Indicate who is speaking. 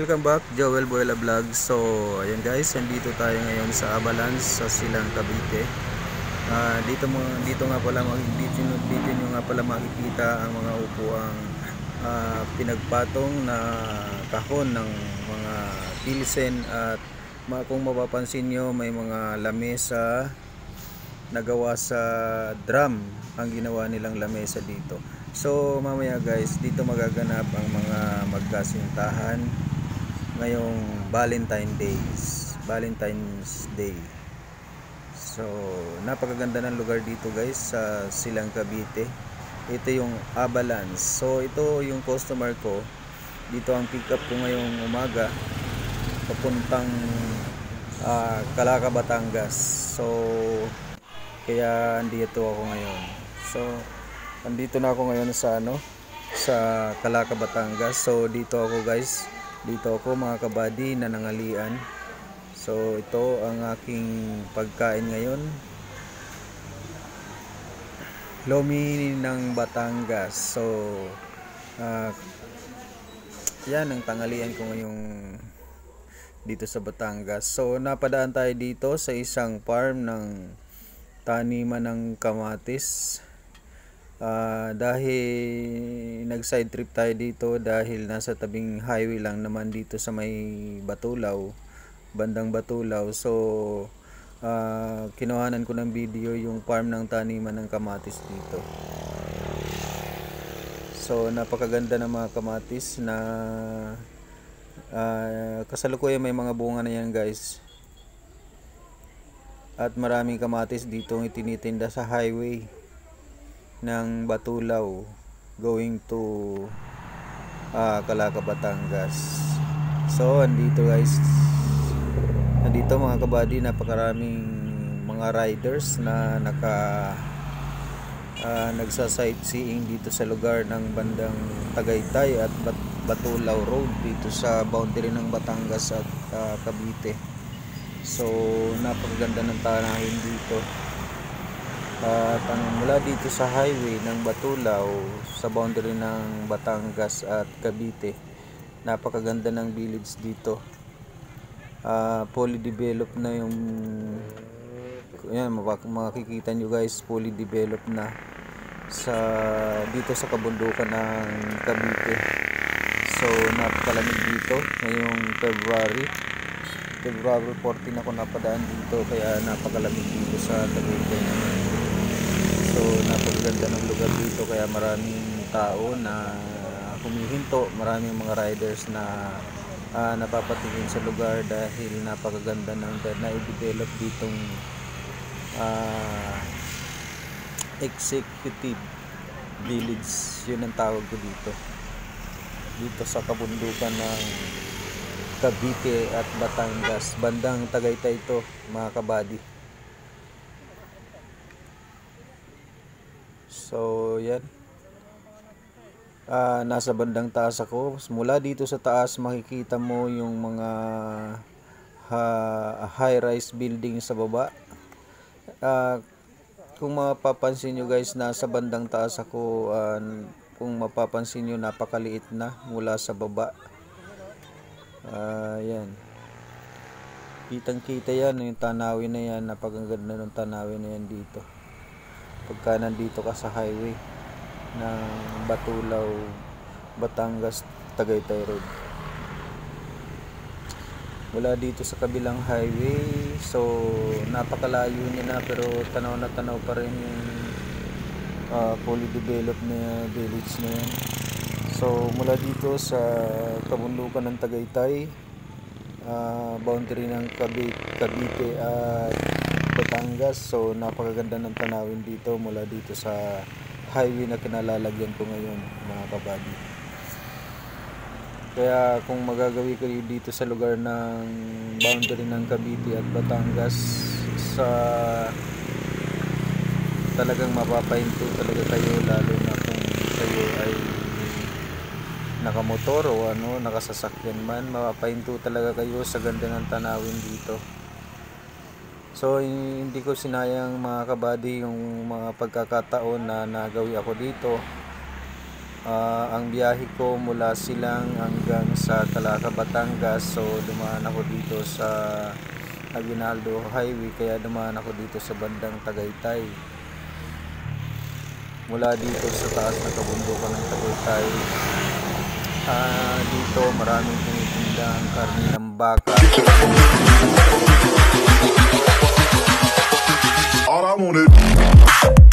Speaker 1: welcome back, Joel Buela Vlog. So, ayan guys, nandito tayo ngayon sa Abalance sa Silang Cavite. Dito nga pala dito nyo nga pala makikita ang mga upuang pinagpatong na kahon ng mga pilsen, at kung mapapansin nyo, may mga lamesa na gawa sa drum ang ginawa nilang lamesa dito. So mamaya guys, dito magaganap ang mga magkasintahan ngayong Valentine's Day. So napakaganda ng lugar dito guys sa Silang Cavite. Ito yung Abalance. So ito yung customer ko. Dito ang pick up ko ngayong umaga papuntang Calaca, Batangas. So kaya andito ako ngayon. So andito na ako ngayon sa Calaca, Batangas. So dito ako guys. Dito ako mga kabady na nangalian. So ito ang aking pagkain ngayon. Lomi ng Batangas. So yan ang tanghalian ko ngayong dito sa Batangas. So napadaan tayo dito sa isang farm ng taniman ng kamatis. Dahil nag side trip tayo dito dahil nasa tabing highway lang naman dito sa may Batulaw, bandang Batulaw. So kinuhanan ko ng video yung farm ng taniman ng kamatis dito. So napakaganda ng mga kamatis na kasalukuyan may mga bunga na yan guys. At maraming kamatis dito ang itinitinda sa highway ng Batulaw going to Calaca, Batangas. So andito guys, andito mga kabady, napakaraming mga riders na nagsa-sightseeing dito sa lugar ng bandang Tagaytay at Batulaw Road dito sa boundary ng Batangas at Cavite. So napakaganda ng tanahin dito. At mula dito sa highway ng Batulaw sa boundary ng Batangas at Cavite, napakaganda ng village dito. Fully developed na yung yan, makikita nyo guys, fully developed na dito sa kabundukan ng Cavite. So napakalamig dito ngayong February 14 ako napadaan dito, kaya napakalamig dito sa Cavite. So napakaganda ng lugar dito, kaya maraming tao na humihinto, maraming mga riders na napapatingin sa lugar dahil napakaganda ng na-develop ditong executive village, yun ang tawag ko dito sa kabundukan ng Cavite at Batangas, bandang Tagaytay ito mga kabady. So yan, nasa bandang taas ako. Mula dito sa taas makikita mo yung mga high-rise building sa baba. Kung mapapansin nyo guys, nasa bandang taas ako. Kung mapapansin nyo, napakaliit na mula sa baba. Yan, kitang kita yan, yung tanawin na yan. Napakaganda ng tanawin na yan dito pagka nandito ka sa highway ng Batulaw, Batangas, Tagaytay Road. Mula dito sa kabilang highway, so napakalayo niya na, pero tanaw na tanaw pa rin yung fully developed na village na yan. So mula dito sa kabundukan ng Tagaytay, boundary ng Cavite at Batangas. So napakaganda ng tanawin dito mula dito sa highway na kinalalagyan ko ngayon mga kabady. Kaya kung magagawi kayo dito sa lugar ng boundary ng Cavite at Batangas, talagang mapapahinto talaga kayo, lalo na kung kayo ay nakamotor o nakasasakyan man, mapapahinto talaga kayo sa ganda ng tanawin dito. So hindi ko sinayang mga kabady yung mga pagkakataon na nagawi ako dito. Ang biyahe ko mula Silang hanggang sa Calaca, Batangas. So dumaan ako dito sa Aguinaldo Highway, kaya dumaan ako dito sa bandang Tagaytay. Mula dito sa taas na kabundukan ng Tagaytay, dito maraming tinitinda ang karne ng baka.
Speaker 2: All I wanted.